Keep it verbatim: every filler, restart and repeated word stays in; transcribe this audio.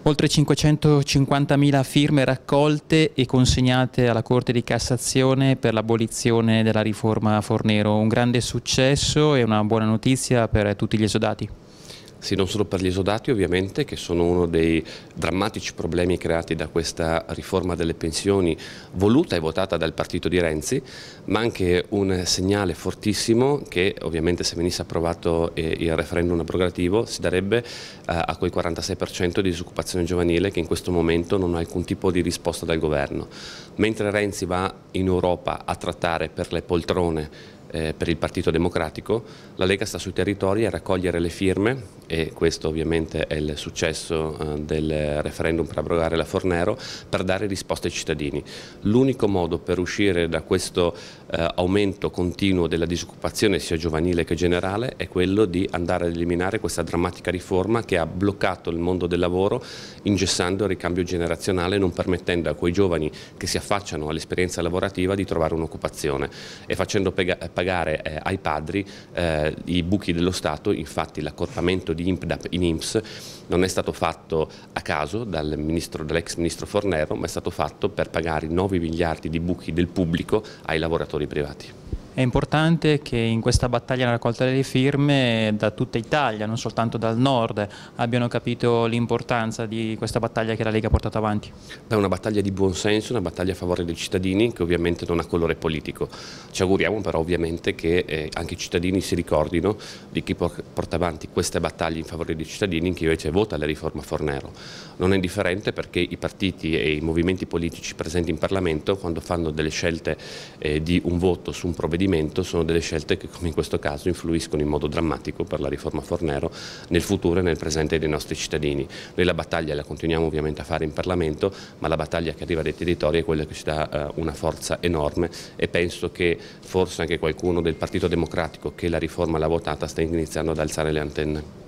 Oltre cinquecentocinquantamila firme raccolte e consegnate alla Corte di Cassazione per l'abolizione della riforma Fornero. Un grande successo e una buona notizia per tutti gli esodati. Sì, non solo per gli esodati ovviamente, che sono uno dei drammatici problemi creati da questa riforma delle pensioni voluta e votata dal partito di Renzi, ma anche un segnale fortissimo che ovviamente se venisse approvato il referendum abrogativo si darebbe eh, a quel quarantasei per cento di disoccupazione giovanile che in questo momento non ha alcun tipo di risposta dal governo. Mentre Renzi va in Europa a trattare per le poltrone Eh, per il Partito Democratico, la Lega sta sui territori a raccogliere le firme e questo ovviamente è il successo eh, del referendum per abrogare la Fornero, per dare risposte ai cittadini. L'unico modo per uscire da questo eh, aumento continuo della disoccupazione sia giovanile che generale è quello di andare ad eliminare questa drammatica riforma che ha bloccato il mondo del lavoro, ingessando il ricambio generazionale, non permettendo a quei giovani che si affacciano all'esperienza lavorativa di trovare un'occupazione e facendo pagare pagare eh, ai padri eh, i buchi dello Stato. Infatti l'accorpamento di I N P D A P in I N P S non è stato fatto a caso dal ministro, dall'ex ministro Fornero, ma è stato fatto per pagare i nove miliardi di buchi del pubblico ai lavoratori privati. È importante che in questa battaglia alla raccolta delle firme da tutta Italia, non soltanto dal nord, abbiano capito l'importanza di questa battaglia che la Lega ha portato avanti. È una battaglia di buonsenso, una battaglia a favore dei cittadini che ovviamente non ha colore politico. Ci auguriamo però ovviamente che eh, anche i cittadini si ricordino di chi porta avanti queste battaglie in favore dei cittadini, che invece vota la riforma Fornero. Non è indifferente perché i partiti e i movimenti politici presenti in Parlamento, quando fanno delle scelte eh, di un voto su un provvedimento, sono delle scelte che, come in questo caso, influiscono in modo drammatico per la riforma Fornero nel futuro e nel presente dei nostri cittadini. Noi la battaglia la continuiamo ovviamente a fare in Parlamento, ma la battaglia che arriva dai territori è quella che ci dà uh, una forza enorme e penso che forse anche qualcuno del Partito Democratico che la riforma l'ha votata sta iniziando ad alzare le antenne.